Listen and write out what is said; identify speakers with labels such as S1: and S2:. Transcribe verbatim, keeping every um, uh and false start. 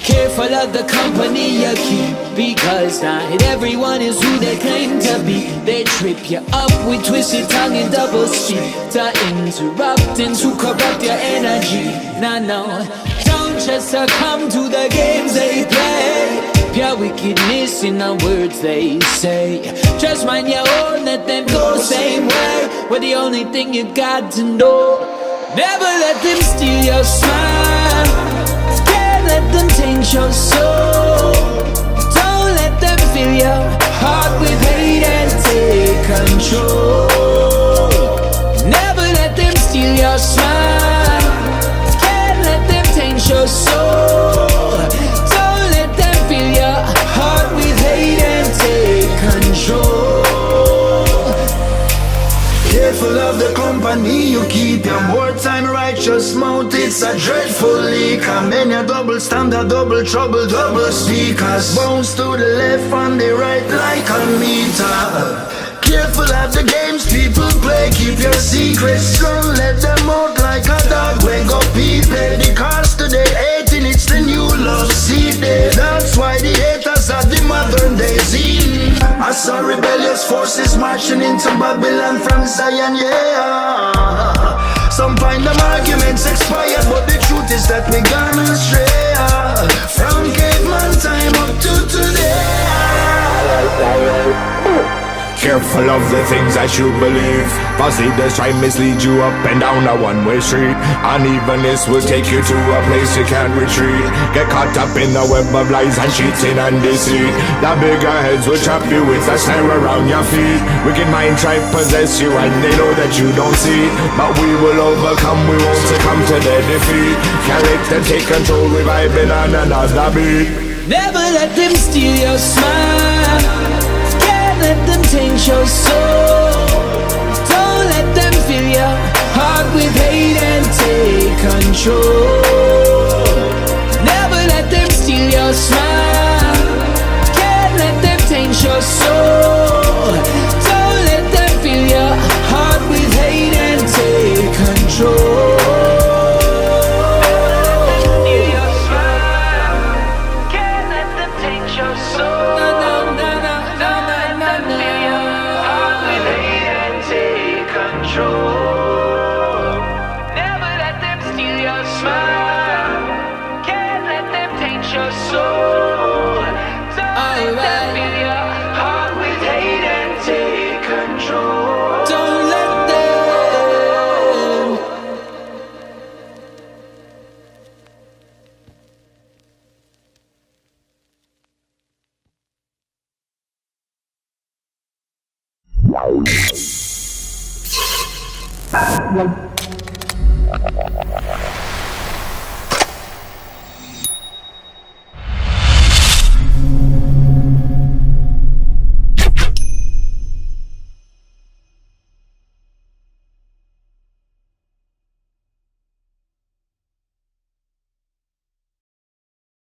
S1: Careful of the company you keep, because not everyone is who they claim to be. They trip you up with twisted tongue and double speak, to interrupt and to corrupt your energy. Nah, no, don't just succumb to the games they play. Pure wickedness in the words they say. Just mind your own, let them go same way. We're the only thing you got to know. Never let them steal your smile. Let them taint your soul. Don't let them fill your heart with hate and take control. Never let them steal your smile. Can't let them taint your soul. Don't let them fill your heart with hate and take control.
S2: Careful of the company you keep. Your more time righteous mouth, it's a dreadful leak. And many a double standard, double trouble, double speakers. Bounce to the left and the right like a meter. Careful of the games people play, keep your secrets. Don't let them out like a dog when go people. Because today hating, it's the new love seed. That's why the haters are the modern day scene. I saw rebellious forces marching into Babylon from Zion, yeah. Some find them arguments expired, but the truth is that we gone astray. From caveman time up to today.
S3: Careful of the things that you believe. Cause leaders try mislead you up and down a one-way street. Unevenness will take you to a place you can't retreat. Get caught up in the web of lies and cheating and deceit. The bigger heads will trap you with a snare around your feet. Wicked mind try to possess you and they know that you don't see. But we will overcome, we won't succumb to their defeat. Can't let them take control, we vibing on another beat.
S1: Never let them steal your smile. Let them taint your soul. Don't let them fill your heart with hate and take control. Never let them steal your smile. Can't let them taint your soul. Don't let them fill your heart with hate and take control.
S4: One.